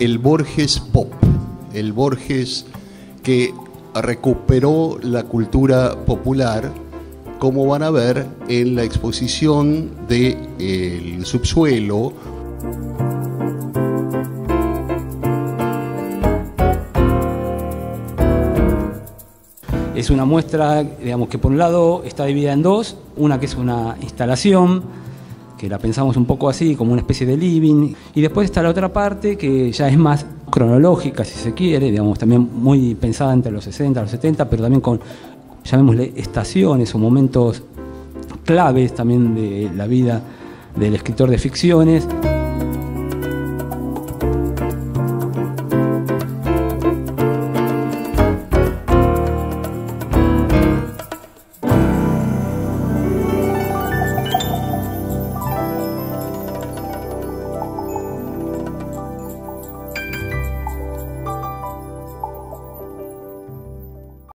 el Borges pop, el Borges que recuperó la cultura popular, como van a ver en la exposición de El subsuelo. Es una muestra, digamos, que por un lado está dividida en dos, una que es una instalación, que la pensamos un poco así, como una especie de living, y después está la otra parte que ya es más cronológica, si se quiere, digamos, también muy pensada entre los 60 y los 70, pero también con, llamémosle, estaciones o momentos claves también de la vida del escritor de ficciones.